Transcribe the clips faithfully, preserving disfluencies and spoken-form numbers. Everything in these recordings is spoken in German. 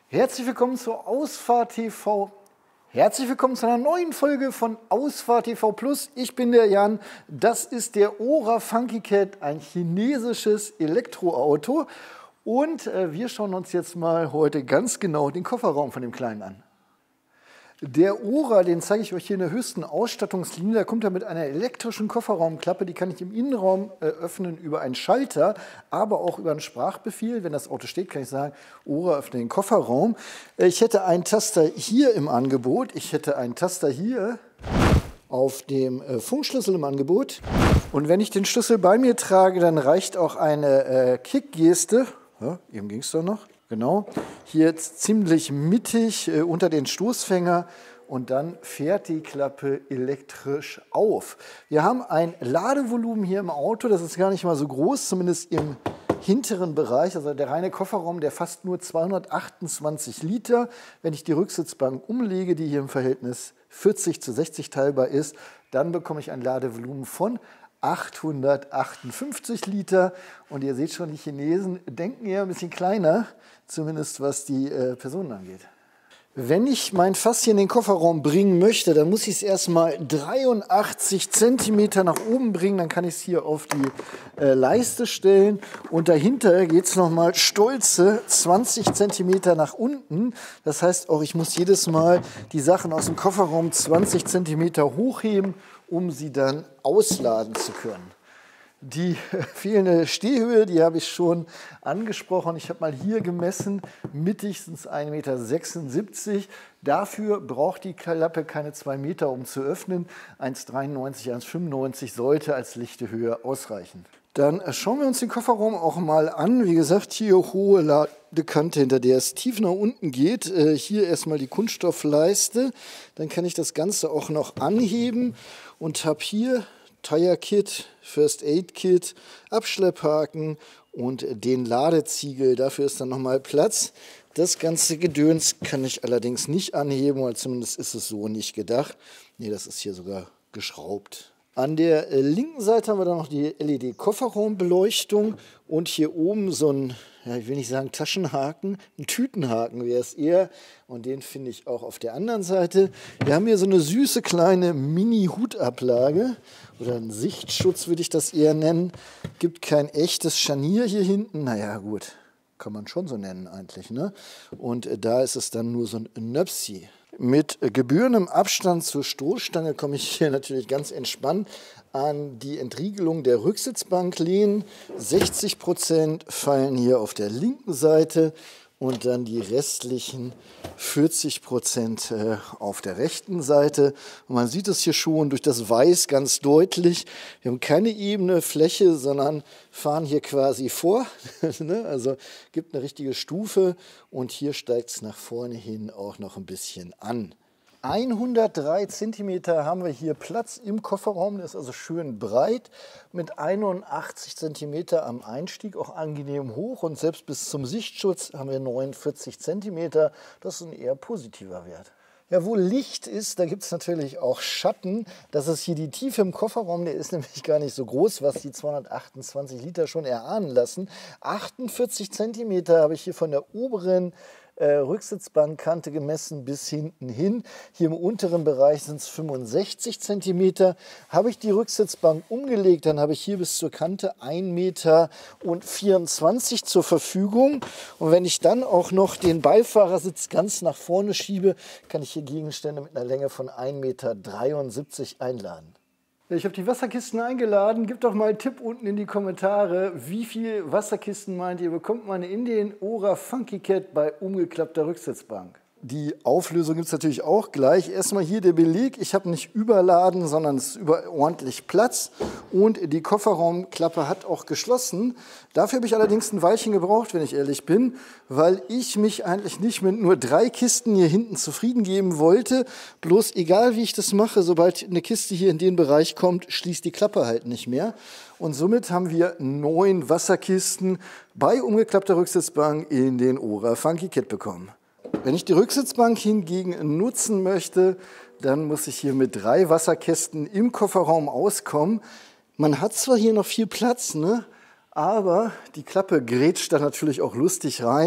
Herzlich willkommen zur Ausfahrt T V. Herzlich willkommen zu einer neuen Folge von Ausfahrt T V Plus. Ich bin der Jan. Das ist der Ora Funky Cat, ein chinesisches Elektroauto. Und äh, wir schauen uns jetzt mal heute ganz genau den Kofferraum von dem Kleinen an. Der Ora, den zeige ich euch hier in der höchsten Ausstattungslinie. Da kommt er mit einer elektrischen Kofferraumklappe. Die kann ich im Innenraum äh, öffnen über einen Schalter, aber auch über einen Sprachbefehl. Wenn das Auto steht, kann ich sagen, Ora, öffne den Kofferraum. Äh, ich hätte einen Taster hier im Angebot. Ich hätte einen Taster hier auf dem äh, Funkschlüssel im Angebot. Und wenn ich den Schlüssel bei mir trage, dann reicht auch eine äh, Kickgeste. Ja, eben ging es doch noch. Genau, hier jetzt ziemlich mittig äh, unter den Stoßfänger und dann fährt die Klappe elektrisch auf. Wir haben ein Ladevolumen hier im Auto, das ist gar nicht mal so groß, zumindest im hinteren Bereich. Also der reine Kofferraum, der fasst nur zweihundertachtundzwanzig Liter. Wenn ich die Rücksitzbank umlege, die hier im Verhältnis vierzig zu sechzig teilbar ist, dann bekomme ich ein Ladevolumen von achthundertachtundfünfzig Liter. Und ihr seht schon, die Chinesen denken eher ein bisschen kleiner, zumindest was die äh, Personen angeht. Wenn ich mein Fass hier in den Kofferraum bringen möchte, dann muss ich es erstmal dreiundachtzig Zentimeter nach oben bringen. Dann kann ich es hier auf die äh, Leiste stellen. Und dahinter geht es nochmal stolze zwanzig Zentimeter nach unten. Das heißt auch, ich muss jedes Mal die Sachen aus dem Kofferraum zwanzig Zentimeter hochheben, um sie dann ausladen zu können. Die fehlende Stehhöhe, die habe ich schon angesprochen. Ich habe mal hier gemessen, mittig sind es ein Meter sechsundsiebzig. Dafür braucht die Klappe keine zwei Meter, um zu öffnen. eins Komma dreiundneunzig, eins Komma fünfundneunzig sollte als lichte Höhe ausreichen. Dann schauen wir uns den Kofferraum auch mal an. Wie gesagt, hier hohe Ladekante, hinter der es tief nach unten geht. Hier erstmal die Kunststoffleiste. Dann kann ich das Ganze auch noch anheben und habe hier Tire Kit, First Aid Kit, Abschlepphaken und den Ladeziegel. Dafür ist dann nochmal Platz. Das ganze Gedöns kann ich allerdings nicht anheben, weil zumindest ist es so nicht gedacht. Nee, das ist hier sogar geschraubt. An der linken Seite haben wir dann noch die L E D-Kofferraumbeleuchtung und hier oben so ein, ja, ich will nicht sagen Taschenhaken, ein Tütenhaken wäre es eher. Und den finde ich auch auf der anderen Seite. Wir haben hier so eine süße kleine Mini-Hutablage oder einen Sichtschutz würde ich das eher nennen. Gibt kein echtes Scharnier hier hinten. Naja gut, kann man schon so nennen eigentlich, ne? Und da ist es dann nur so ein Nöpsi. Mit gebührendem Abstand zur Stoßstange komme ich hier natürlich ganz entspannt an die Entriegelung der Rücksitzbank lehnen. sechzig Prozent fallen hier auf der linken Seite und dann die restlichen vierzig Prozent auf der rechten Seite. Und man sieht es hier schon durch das Weiß ganz deutlich. Wir haben keine ebene Fläche, sondern fahren hier quasi vor. Also gibt eine richtige Stufe und hier steigt es nach vorne hin auch noch ein bisschen an. hundertdrei Zentimeter haben wir hier Platz im Kofferraum, der ist also schön breit, mit einundachtzig Zentimeter am Einstieg, auch angenehm hoch und selbst bis zum Sichtschutz haben wir neunundvierzig Zentimeter, das ist ein eher positiver Wert. Ja, wo Licht ist, da gibt es natürlich auch Schatten. Das ist hier die Tiefe im Kofferraum, der ist nämlich gar nicht so groß, was die zweihundertachtundzwanzig Liter schon erahnen lassen. achtundvierzig Zentimeter habe ich hier von der oberen Äh, Rücksitzbankkante gemessen bis hinten hin. Hier im unteren Bereich sind es fünfundsechzig Zentimeter. Habe ich die Rücksitzbank umgelegt, dann habe ich hier bis zur Kante ein Meter vierundzwanzig zur Verfügung. Und wenn ich dann auch noch den Beifahrersitz ganz nach vorne schiebe, kann ich hier Gegenstände mit einer Länge von ein Meter dreiundsiebzig einladen. Ich habe die Wasserkisten eingeladen. Gebt doch mal einen Tipp unten in die Kommentare. Wie viele Wasserkisten meint ihr, bekommt man in den Ora Funky Cat bei umgeklappter Rücksitzbank? Die Auflösung gibt es natürlich auch gleich. Erstmal hier der Beleg. Ich habe nicht überladen, sondern es ist über ordentlich Platz. Und die Kofferraumklappe hat auch geschlossen. Dafür habe ich allerdings ein Weilchen gebraucht, wenn ich ehrlich bin, weil ich mich eigentlich nicht mit nur drei Kisten hier hinten zufrieden geben wollte. Bloß egal, wie ich das mache, sobald eine Kiste hier in den Bereich kommt, schließt die Klappe halt nicht mehr. Und somit haben wir neun Wasserkisten bei umgeklappter Rücksitzbank in den Ora Funky Cat bekommen. Wenn ich die Rücksitzbank hingegen nutzen möchte, dann muss ich hier mit drei Wasserkästen im Kofferraum auskommen. Man hat zwar hier noch viel Platz, ne? Aber die Klappe grätscht da natürlich auch lustig rein.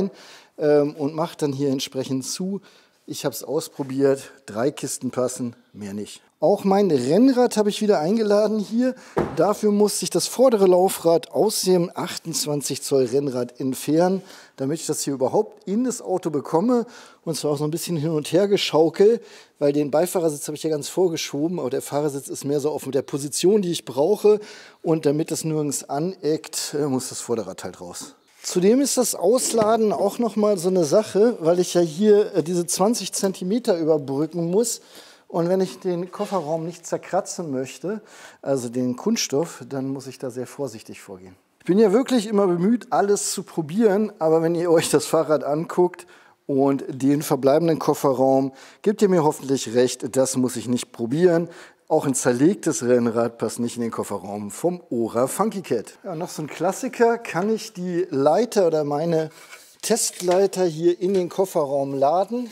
ähm, und mache dann hier entsprechend zu. Ich habe es ausprobiert, drei Kisten passen, mehr nicht. Auch mein Rennrad habe ich wieder eingeladen hier. Dafür musste ich das vordere Laufrad aus dem achtundzwanzig Zoll Rennrad entfernen, damit ich das hier überhaupt in das Auto bekomme. Und zwar auch so ein bisschen hin und her geschaukelt, weil den Beifahrersitz habe ich ja ganz vorgeschoben, aber der Fahrersitz ist mehr so auf der Position, die ich brauche. Und damit das nirgends aneckt, muss das Vorderrad halt raus. Zudem ist das Ausladen auch nochmal so eine Sache, weil ich ja hier diese zwanzig Zentimeter überbrücken muss. Und wenn ich den Kofferraum nicht zerkratzen möchte, also den Kunststoff, dann muss ich da sehr vorsichtig vorgehen. Ich bin ja wirklich immer bemüht, alles zu probieren, aber wenn ihr euch das Fahrrad anguckt und den verbleibenden Kofferraum, gebt ihr mir hoffentlich recht, das muss ich nicht probieren. Auch ein zerlegtes Rennrad passt nicht in den Kofferraum vom Ora Funky Cat. Ja, noch so ein Klassiker, kann ich die Leiter oder meine Testleiter hier in den Kofferraum laden?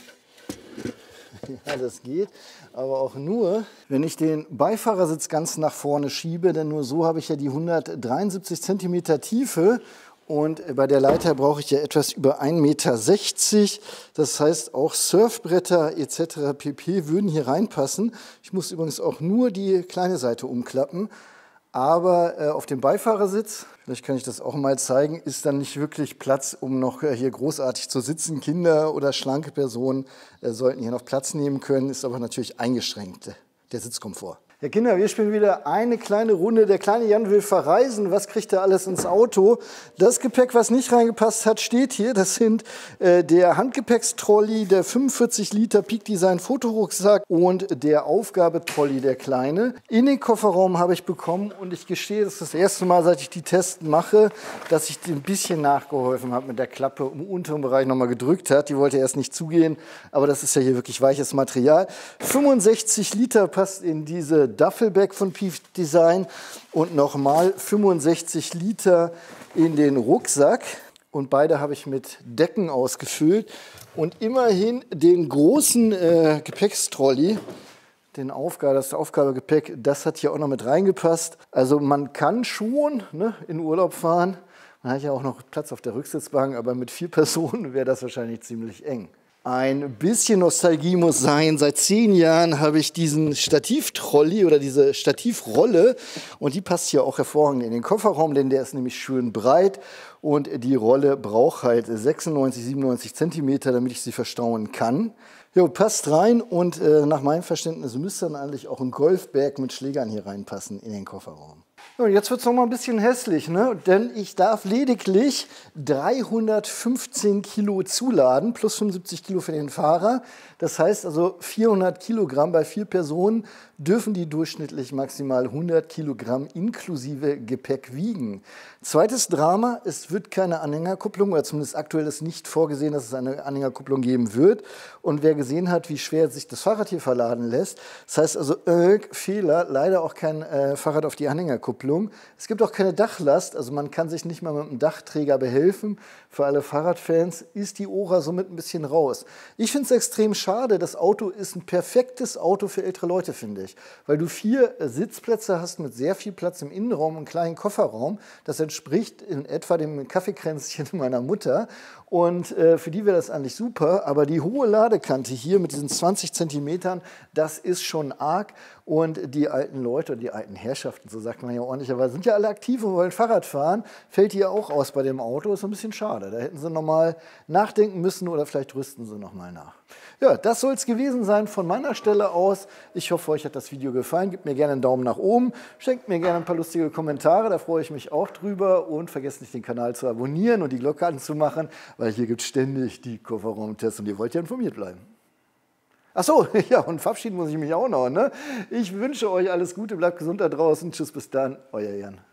Ja, das geht, aber auch nur, wenn ich den Beifahrersitz ganz nach vorne schiebe, denn nur so habe ich ja die hundertdreiundsiebzig Zentimeter Tiefe und bei der Leiter brauche ich ja etwas über ein Meter sechzig. Das heißt, auch Surfbretter et cetera pp. Würden hier reinpassen. Ich muss übrigens auch nur die kleine Seite umklappen. Aber äh, auf dem Beifahrersitz, vielleicht kann ich das auch mal zeigen, ist dann nicht wirklich Platz, um noch äh, hier großartig zu sitzen. Kinder oder schlanke Personen äh, sollten hier noch Platz nehmen können, ist aber natürlich eingeschränkt, der Sitzkomfort. Ja, Kinder, wir spielen wieder eine kleine Runde. Der kleine Jan will verreisen. Was kriegt er alles ins Auto? Das Gepäck, was nicht reingepasst hat, steht hier. Das sind äh, der Handgepäckstrolley, der fünfundvierzig Liter Peak Design Fotorucksack und der Aufgabetrolley, der kleine. In den Kofferraum habe ich bekommen und ich gestehe, das ist das erste Mal, seit ich die Tests mache, dass ich ein bisschen nachgeholfen habe mit der Klappe im unteren Bereich nochmal gedrückt hat. Die wollte erst nicht zugehen, aber das ist ja hier wirklich weiches Material. fünfundsechzig Liter passt in diese Duffelbag von Peak Design und nochmal fünfundsechzig Liter in den Rucksack. Und beide habe ich mit Decken ausgefüllt und immerhin den großen äh, Gepäckstrolley, den Aufgabe, das Aufgabegepäck, das hat hier auch noch mit reingepasst. Also man kann schon ne, in Urlaub fahren. Man hat ja auch noch Platz auf der Rücksitzbank, aber mit vier Personen wäre das wahrscheinlich ziemlich eng. Ein bisschen Nostalgie muss sein. Seit zehn Jahren habe ich diesen Stativtrolley oder diese Stativrolle und die passt hier auch hervorragend in den Kofferraum, denn der ist nämlich schön breit und die Rolle braucht halt sechsundneunzig, siebenundneunzig Zentimeter, damit ich sie verstauen kann. Jo, passt rein und äh, nach meinem Verständnis müsste dann eigentlich auch ein Golfbag mit Schlägern hier reinpassen in den Kofferraum. Und jetzt wird es noch mal ein bisschen hässlich, ne? Denn ich darf lediglich dreihundertfünfzehn Kilo zuladen, plus fünfundsiebzig Kilo für den Fahrer. Das heißt also vierhundert Kilogramm bei vier Personen dürfen die durchschnittlich maximal hundert Kilogramm inklusive Gepäck wiegen. Zweites Drama, es wird keine Anhängerkupplung, oder zumindest aktuell ist nicht vorgesehen, dass es eine Anhängerkupplung geben wird. Und wer gesehen hat, wie schwer sich das Fahrrad hier verladen lässt, das heißt also, äh, Fehler, leider auch kein äh, Fahrrad auf die Anhängerkupplung. Es gibt auch keine Dachlast, also man kann sich nicht mal mit einem Dachträger behelfen. Für alle Fahrradfans ist die Ora somit ein bisschen raus. Ich finde es extrem schade, das Auto ist ein perfektes Auto für ältere Leute, finde ich. Weil du vier Sitzplätze hast mit sehr viel Platz im Innenraum und einem kleinen Kofferraum. Das entspricht in etwa dem Kaffeekränzchen meiner Mutter. Und äh, für die wäre das eigentlich super. Aber die hohe Ladekante hier mit diesen zwanzig Zentimetern, das ist schon arg. Und die alten Leute und die alten Herrschaften, so sagt man ja ordentlicherweise, sind ja alle aktiv und wollen Fahrrad fahren. Fällt hier auch aus bei dem Auto, ist ein bisschen schade. Da hätten sie nochmal nachdenken müssen oder vielleicht rüsten sie nochmal nach. Ja, das soll es gewesen sein von meiner Stelle aus. Ich hoffe, euch hat das Video gefallen. Gebt mir gerne einen Daumen nach oben. Schenkt mir gerne ein paar lustige Kommentare, da freue ich mich auch drüber. Und vergesst nicht, den Kanal zu abonnieren und die Glocke anzumachen, weil hier gibt es ständig die Kofferraumtests und ihr wollt ja informiert bleiben. Ach so, ja, und verabschieden muss ich mich auch noch. Ne? Ich wünsche euch alles Gute, bleibt gesund da draußen. Tschüss, bis dann, euer Jan.